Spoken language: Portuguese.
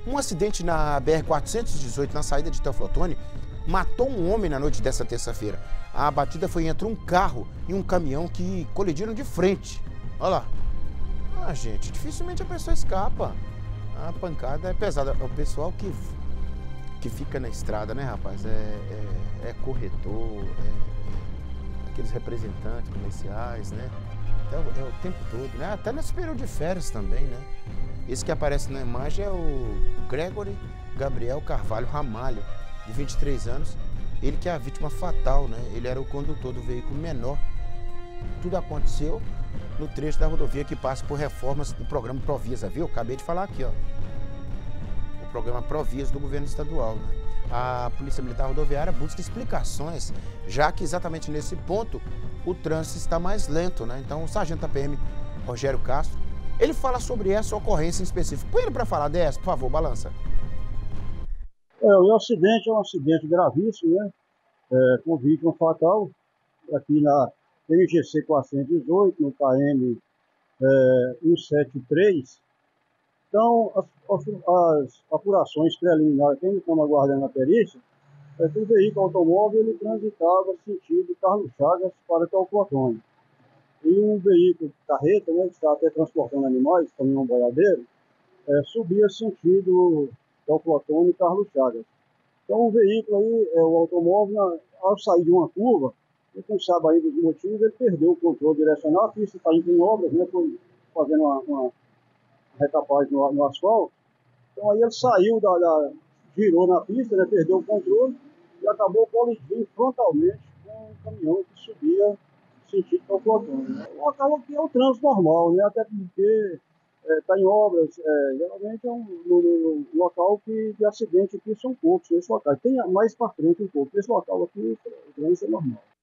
Um acidente na BR-418, na saída de Teoflotone, matou um homem na noite dessa terça-feira. A batida foi entre um carro e um caminhão que colidiram de frente. Olha lá. Ah, gente, dificilmente a pessoa escapa. A pancada é pesada. O pessoal que fica na estrada, né, rapaz? É corretor, aqueles representantes comerciais, né? É o tempo todo, né? Até nesse período de férias também, né? Esse que aparece na imagem é o Gregory Gabriel Carvalho Ramalho, de 23 anos. Ele que é a vítima fatal, né? Ele era o condutor do veículo menor. Tudo aconteceu no trecho da rodovia que passa por reformas do programa Provisa, viu? Acabei de falar aqui, ó. O programa Provisa do governo estadual, né? A Polícia Militar Rodoviária busca explicações, já que exatamente nesse ponto o trânsito está mais lento, né? Então o sargento da PM, Rogério Castro, ele fala sobre essa ocorrência em específico. Põe ele para falar dessa, por favor, balança. O acidente é um acidente gravíssimo, né? Com vítima fatal, aqui na MGC 418, no KM 173. Então, as apurações preliminares que ainda estamos aguardando a perícia, é que o veículo automóvel ele transitava sentido Carlos Chagas para Teoflotone. E um veículo carreta, né, que está até transportando animais, caminhão boiadeiro, subia sentido Teoflotone e Carlos Chagas. Então o veículo aí, o automóvel, ao sair de uma curva, ele não sabe ainda dos motivos, ele perdeu o controle direcional, a pista está indo em obras, né, foi fazendo uma retapagem no asfalto. Então aí ele saiu, girou na pista, né, perdeu o controle e acabou colidindo frontalmente com um caminhão que subia sentido Teoflotone. O local aqui é o trânsito normal, né, até porque está em obras, geralmente é um local que de acidente aqui são poucos, esse local. Tem mais para frente um pouco, esse local aqui, o trânsito é normal.